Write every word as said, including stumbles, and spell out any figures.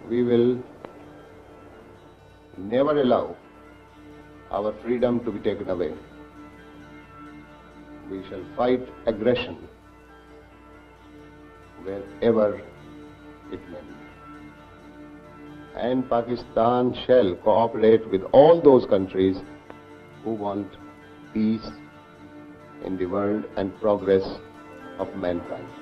we will never allow our freedom to be taken away. We shall fight aggression wherever it may be. And Pakistan shall cooperate with all those countries who want peace in the world and progress of mankind.